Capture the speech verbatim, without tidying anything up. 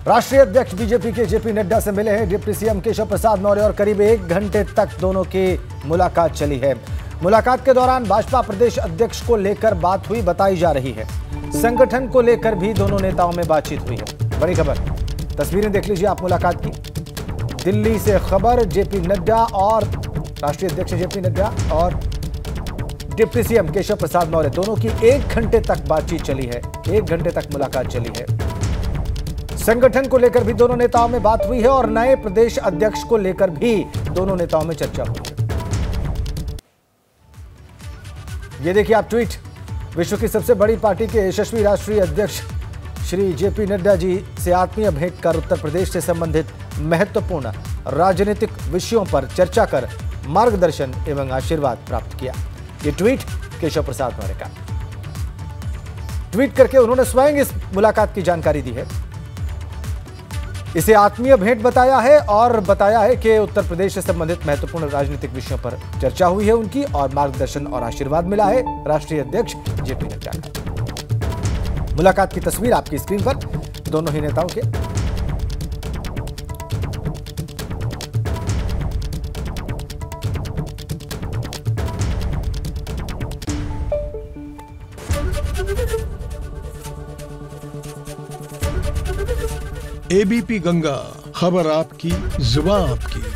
राष्ट्रीय अध्यक्ष बीजेपी के जेपी नड्डा से मिले हैं डिप्टी सीएम केशव प्रसाद मौर्य और करीब एक घंटे तक दोनों की मुलाकात चली है। मुलाकात के दौरान भाजपा प्रदेश अध्यक्ष को लेकर बात हुई बताई जा रही है। संगठन को लेकर भी दोनों नेताओं में बातचीत हुई है। बड़ी खबर, तस्वीरें देख लीजिए आप मुलाकात की। दिल्ली से खबर, जेपी नड्डा और राष्ट्रीय अध्यक्ष जेपी नड्डा और डिप्टी सीएम केशव प्रसाद मौर्य दोनों की एक घंटे तक बातचीत चली है। एक घंटे तक मुलाकात चली है। संगठन को लेकर भी दोनों नेताओं में बात हुई है और नए प्रदेश अध्यक्ष को लेकर भी दोनों नेताओं में चर्चा हुई है। ये देखिए आप ट्वीट, विश्व की सबसे बड़ी पार्टी के यशस्वी राष्ट्रीय अध्यक्ष श्री जेपी नड्डा जी से आत्मीय भेंट कर उत्तर प्रदेश से संबंधित महत्वपूर्ण राजनीतिक विषयों पर चर्चा कर मार्गदर्शन एवं आशीर्वाद प्राप्त किया। ये ट्वीट केशव प्रसाद मौर्य का। ट्वीट करके उन्होंने स्वयं इस मुलाकात की जानकारी दी है। इसे आत्मीय भेंट बताया है और बताया है कि उत्तर प्रदेश से संबंधित महत्वपूर्ण राजनीतिक विषयों पर चर्चा हुई है उनकी और मार्गदर्शन और आशीर्वाद मिला है राष्ट्रीय अध्यक्ष जेपी नड्डा का। मुलाकात की तस्वीर आपकी स्क्रीन पर, दोनों ही नेताओं के। एबीपी गंगा, खबर आपकी, जुबान आपकी।